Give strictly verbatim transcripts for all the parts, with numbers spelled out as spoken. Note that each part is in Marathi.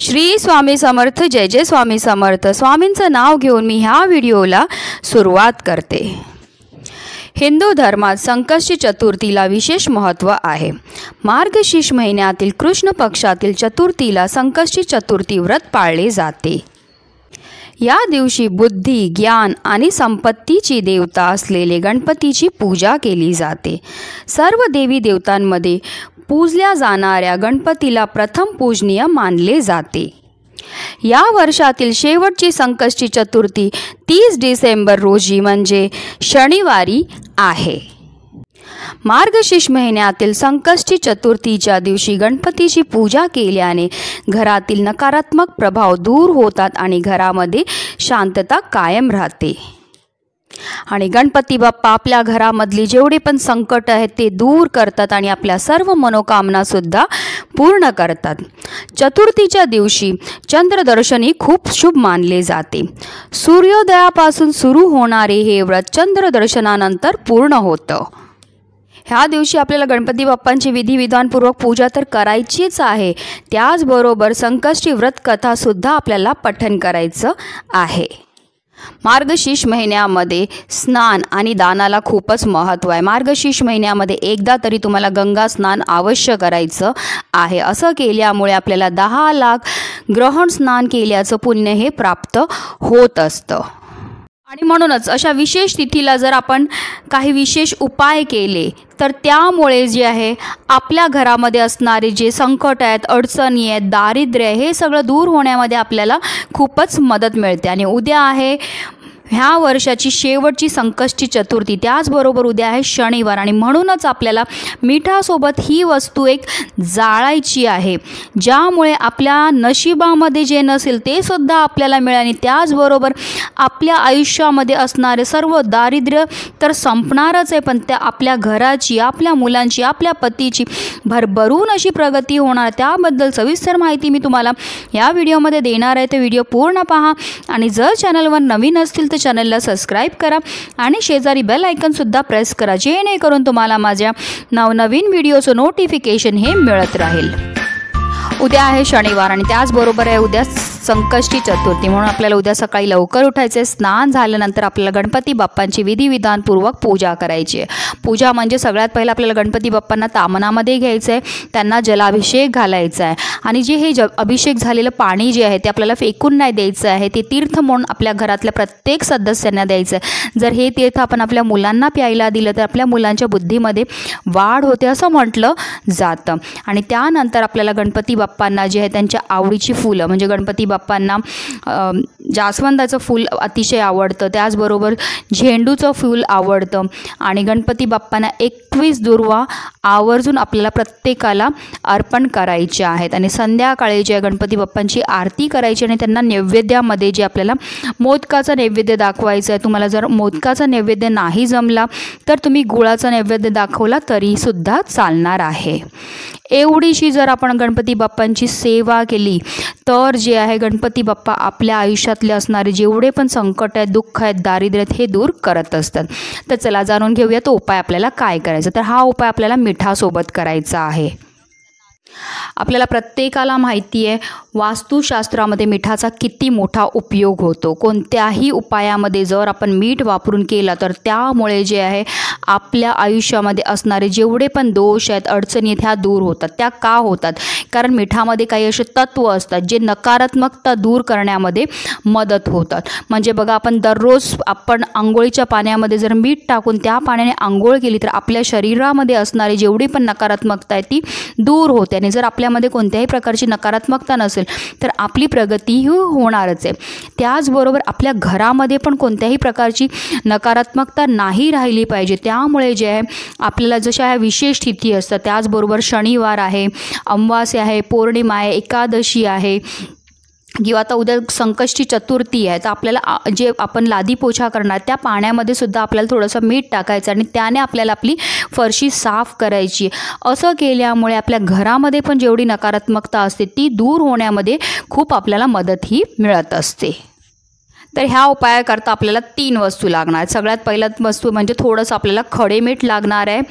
श्री स्वामी समर्थ. जय जय स्वामी समर्थ. स्वामींचं नाव घेऊन मी ह्या व्हिडिओला सुरुवात करते. हिंदू धर्मात संकष्टी चतुर्थीला विशेष महत्त्व आहे. मार्गशीर्ष महिन्यातील कृष्ण पक्षातील चतुर्थीला संकष्टी चतुर्थी व्रत पाळले जाते. या दिवशी बुद्धी, ज्ञान आणि संपत्तीची देवता असलेले गणपतीची पूजा केली जाते. सर्व देवी देवतांमध्ये पूजल्या जाणाऱ्या गणपतीला प्रथम पूजनीय मानले जाते. या वर्षातील शेवटची संकष्टी चतुर्थी तीस डिसेंबर रोजी म्हणजे शनिवारी आहे. मार्गशीर्ष महिन्यातील संकष्टी चतुर्थीच्या दिवशी गणपतीची पूजा केल्याने घरातील नकारात्मक प्रभाव दूर होतात आणि घरामध्ये शांतता कायम राहते. आणि गणपती बाप्पा आपल्या घरामधली जेवढे पण संकट आहेत ते दूर करतात आणि आपल्या सर्व मनोकामना सुद्धा पूर्ण करतात. चतुर्थीच्या दिवशी चंद्रदर्शनही खूप शुभ मानले जाते. सूर्योदयापासून सुरू होणारे हे व्रत चंद्रदर्शनानंतर पूर्ण होतं. ह्या दिवशी आपल्याला गणपती बाप्पांची विधिविधानपूर्वक पूजा तर करायचीच आहे, त्याचबरोबर संकष्टी व्रत कथासुद्धा आपल्याला पठण करायचं आहे. मार्गशीर्ष महिन्यामध्ये स्नान आणि दानाला खूपच महत्त्व आहे. मार्गशीर्ष महिन्यामध्ये एकदा तरी तुम्हाला गंगा स्नान अवश्य करायचं आहे. असं केल्यामुळे आपल्याला दहा लाख ग्रहण स्नान केल्याचं पुण्य हे प्राप्त होत असतं. आणि म्हणूनच अशा विशेष तिथीला जर आपण काही विशेष उपाय केले तर त्यामुळे जे आहे आपल्या घरामध्ये असणारे जे संकट आहेत, अडचणी आहेत, दारिद्र्य आहे, हे सगळं दूर होण्यामध्ये आपल्याला खूपच मदत मिळते. आणि उद्या आहे ह्या वर्षाची शेवटची संकष्टी चतुर्थी, त्याचबरोबर उद्या आहे शनिवार. आणि म्हणूनच आपल्याला मिठासोबत ही वस्तू एक जाळायची आहे, ज्यामुळे आपल्या नशिबामध्ये जे नसेल ते सुद्धा आपल्याला मिळेल. आणि त्याचबरोबर आपल्या आयुष्यामध्ये असणारे सर्व दारिद्र्य तर संपणारच आहे, पण त्या आपल्या घराची, आपल्या मुलांची, आपल्या पतीची भरभरून अशी प्रगती होणार. त्याबद्दल सविस्तर माहिती मी तुम्हाला या व्हिडिओमध्ये देणार आहे. ते व्हिडिओ पूर्ण पहा. आणि जर चॅनलवर नवीन असतील तर चॅनलला सबस्क्राईब करा आणि शेजारी बेल आयकॉनसुद्धा प्रेस करा, जेणेकरून तुम्हाला माझ्या नवनवीन व्हिडिओचं नोटिफिकेशन हे मिळत राहील. उद्या आहे शनिवार आणि त्याचबरोबर आहे उद्या संकष्टी चतुर्थी, म्हणून आपल्याला उद्या सकाळी लवकर उठायचे. स्नान झाल्यानंतर आपल्याला गणपती बाप्पांची विधिविधानपूर्वक पूजा करायची आहे. पूजा म्हणजे सगळ्यात पहिलं आपल्याला गणपती बाप्पांना तामनामध्ये घ्यायचं आहे, त्यांना जलाभिषेक घालायचा आहे. आणि जे हे ज अभिषेक झालेलं पाणी जे आहे ते आपल्याला फेकून नाही द्यायचं आहे, ते तीर्थ म्हणून आपल्या घरातल्या प्रत्येक सदस्यांना द्यायचं आहे. जर हे तीर्थ आपण आपल्या मुलांना प्यायला दिलं तर आपल्या मुलांच्या बुद्धीमध्ये वाढ होते असं म्हटलं जातं. आणि त्यानंतर आपल्याला गणपती बाप्पांना जे आहे त्यांच्या आवडीची फुलं, म्हणजे गणपती बाप्पांना जास्वंदाचं फूल अतिशय आवडतं, त्याचबरोबर झेंडूचं फूल आवडतं. आणि गणपती बाप्पांना एकवीस दुर्वा आवर्जून आपल्याला प्रत्येकाला अर्पण करायचे आहेत. आणि संध्याकाळी जे गणपती बाप्पांची आरती करायची आणि त्यांना नैवेद्यामध्ये जे आपल्याला मोदकाचा नैवेद्य दाखवायचा आहे. तुम्हाला जर मोदकाचा नैवेद्य नाही जमला तर तुम्ही गुळाचा नैवेद्य दाखवला तरीसुद्धा चालणार आहे. एवढीशी जर आपण गणपती बाप्पांची सेवा केली तर जे आहे गणपती बाप्पा आपल्या आयुष्यातले असणारे जेवढे पण संकट आहेत, दुःख आहेत, दारिद्र्य आहेत हे दूर करत असतात. तर चला जाणून घेऊया तो उपाय आपल्याला काय करायचा. तर हा उपाय आपल्याला मिठासोबत करायचा आहे. आपल्याला प्रत्येकाला माहिती आहे वास्तुशास्त्रामध्ये मिठाचा किती मोठा उपयोग होतो. कोणत्याही उपायामध्ये जर आपण मीठ वापरून केला तर त्यामुळे जे आहे आपल्या आयुष्यामध्ये असणारे जेवढे पण दोष आहेत, अडचणी आहेत ह्या दूर होतात. त्या का होतात? कारण मिठामध्ये काही असे तत्व असतात जे नकारात्मकता दूर करण्यामध्ये मदत होतात. म्हणजे बघा, आपण दररोज आपण आंघोळीच्या पाण्यामध्ये जर मीठ टाकून त्या पाण्याने आंघोळ केली तर आपल्या शरीरामध्ये असणारी जेवढी पण नकारात्मकता आहे ती दूर होते. आणि जर आपल्यामध्ये कोणत्याही प्रकारची नकारात्मकता नसेल तर आपली प्रगतीही होणारच आहे. त्याचबरोबर आपल्या घरामध्ये पण कोणत्याही प्रकारची नकारात्मकता नाही राहिली पाहिजे. त्यामुळे जे आहे आपल्याला जशा ह्या विशेष तिथी असतात, त्याचबरोबर शनिवार आहे, अमावास्या आहे, पौर्णिमा आहे, एकादशी आहे किंवा आता उद्या संकष्टी चतुर्थी आहे, तर आपल्याला जे आपण लादी पोछा करणार त्या पाण्यामध्ये सुद्धा आपल्याला थोडंसं मीठ टाकायचं आणि त्याने आपल्याला आपली फरशी साफ करायची. असं केल्यामुळे आपल्या घरामध्ये पण जेवढी नकारात्मकता असते ती दूर होण्यामध्ये खूप आपल्याला मदतही मिळत असते. तर ह्या उपायाकरता आपल्याला तीन वस्तू लागणार आहेत. सगळ्यात पहिलं वस्तू म्हणजे थोडंसं आपल्याला खडे मीठ लागणार आहे,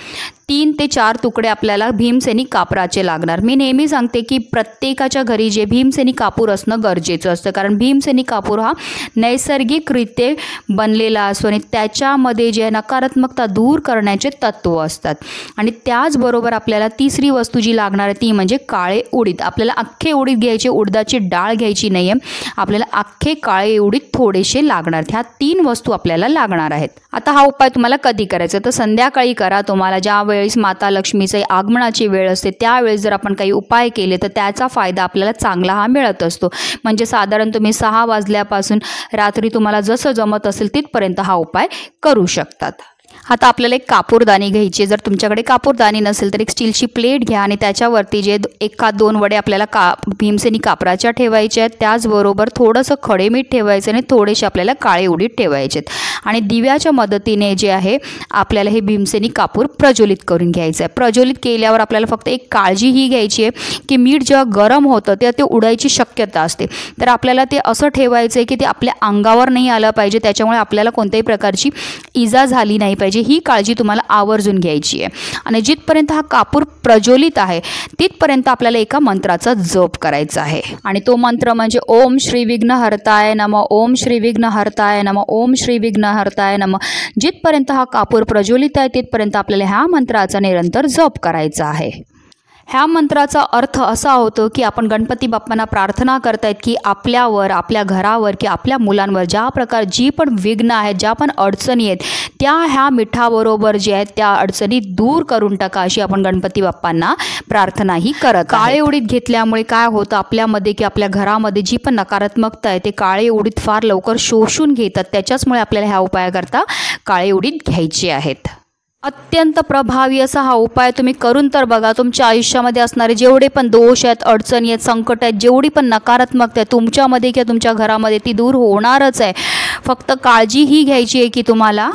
तीन ते चार तुकडे आपल्याला भीमसेनी कापराचे लागणार। मी नेहमी सांगते की प्रत्येकाच्या घरी जे भीमसेनी कापूर असणं गरजेचं असतं, कारण भीमसेनी कापूर हा नैसर्गिकरित्या बनलेला असतो आणि त्याच्यामध्ये जे नकारात्मकता दूर करण्याचे तत्व असतात। आणि त्याचबरोबर आपल्याला तिसरी वस्तू जी लागणार आहे ती म्हणजे काळे उडीद। आपल्याला अख्खे उडीद घ्यायचे, उडदाची डाळ घ्यायची नाही आहे, आपल्याला अख्खे काळे उडीद थोडेसे लागणार। ह्या तीन वस्तू आपल्याला लागणार आहेत। आता हा उपाय तुम्हाला कधी करायचा तर संध्याकाळी करा। तुम्हाला ज्या वेळेस माता लक्ष्मीचे आगमनाची वेळ असते त्यावेळेस जर आपण काही उपाय केले तर त्याचा फायदा आपल्याला चांगला हा मिळत असतो। म्हणजे साधारण तुम्ही सहा वाजल्यापासून रात्री तुम्हाला जसं जमत असेल तिथपर्यंत हा उपाय करू शकतात। आता आपल्याला एक कापूरदानी घ्यायची। जर तुमच्याकडे कापूरदानी नसेल तर एक स्टीलची प्लेट घ्या आणि त्याच्यावरती जे एका दोन वडे आपल्याला का भीमसेनी कापराच्या ठेवायचे आहेत, त्याचबरोबर थोडंसं खडे मीठ ठेवायचं आणि थोडेसे आपल्याला काळे उडीद ठेवायचे आहेत आणि दिव्याच्या मदतीने जे आहे आपल्याला हे भीमसेनी कापूर प्रज्वलित करून घ्यायचं आहे। प्रज्वलित केल्यावर आपल्याला फक्त एक काळजी ही घ्यायची आहे की मीठ जेव्हा गरम होतं तेव्हा ते उडायची शक्यता असते, तर आपल्याला ते असं ठेवायचं आहे की ते आपल्या अंगावर नाही आलं पाहिजे, त्याच्यामुळे आपल्याला कोणत्याही प्रकारची इजा झाली नाही पाहिजे, ही काळजी तुम्हाला आवर्जून घ्यायची आहे। आणि जिथपर्यंत हा कापूर प्रज्वलित आहे तिथपर्यंत आपल्याला एका मंत्राचा जप करायचा आहे आणि तो मंत्र म्हणजे ओम श्री विघ्नहर्ताय नमः, ओम श्री विघ्नहर्ताय नमः, ओम श्री विघ्नहर्ताय नमः। जिथपर्यंत हा कापूर प्रज्वलित आहे तिथपर्यंत आपल्याला ह्या मंत्राचा निरंतर जप करायचा आहे। ह्या मंत्राचा अर्थ असा होतो की आपण गणपती बाप्पांना प्रार्थना करतायत की आपल्यावर, आपल्या घरावर की आपल्या मुलांवर ज्या प्रकार जी पण विघ्न आहेत, ज्या पण अडचणी आहेत त्या ह्या मिठाबरोबर जे आहेत त्या अडचणी दूर करून टाका, अशी आपण गणपती बाप्पांना प्रार्थनाही करत। काळे उडीद घेतल्यामुळे काय होतं आपल्यामध्ये की आपल्या घरामध्ये जी पण नकारात्मकता आहे ते काळे उडीद फार लवकर शोषून घेतात, त्याच्याचमुळे आपल्याला ह्या उपायाकरता काळे उडीद घ्यायचे आहेत। अत्यंत प्रभावी असा हा उपाय तुम्ही करून तर बघा। तुमच्या आयुष्यामध्ये असणारे जेवढे पण दोष आहेत, अडचणी आहेत, संकट आहेत, जेवढी पण नकारात्मकता आहे तुमच्यामध्ये किंवा तुमच्या घरामध्ये ती दूर होणारच आहे। फक्त काळजी ही घ्यायची आहे की तुम्हाला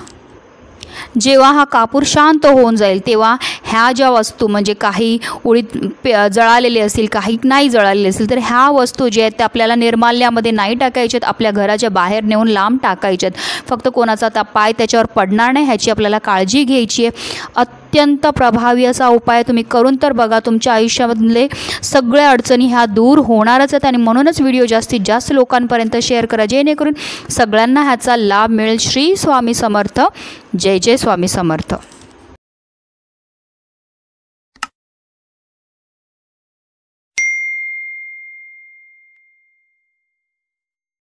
जेव्हा हा कापूर शांत होऊन जाईल तेव्हा ह्या ज्या वस्तू म्हणजे काही उडीद जळालेले असतील, काही नाही जळालेले असतील, तर ह्या वस्तू ज्या आहेत त्या आपल्याला निर्माल्यामध्ये नाही टाकायच्यात, आपल्या घराच्या बाहेर नेऊन लांब टाकायच्यात। फक्त कोणाचा आता पाय त्याच्यावर पडणार नाही ह्याची आपल्याला काळजी घ्यायची आहे। अत्यंत प्रभावी असा उपाय तुम्ही करून तर बघा, तुमच्या आयुष्यामधले सगळ्या अडचणी ह्या दूर होणारच आहेत आणि म्हणूनच व्हिडिओ जास्तीत जास्त लोकांपर्यंत शेअर करा जेणेकरून सगळ्यांना ह्याचा लाभ मिळेल। श्री स्वामी समर्थ। जय जय स्वामी समर्थ।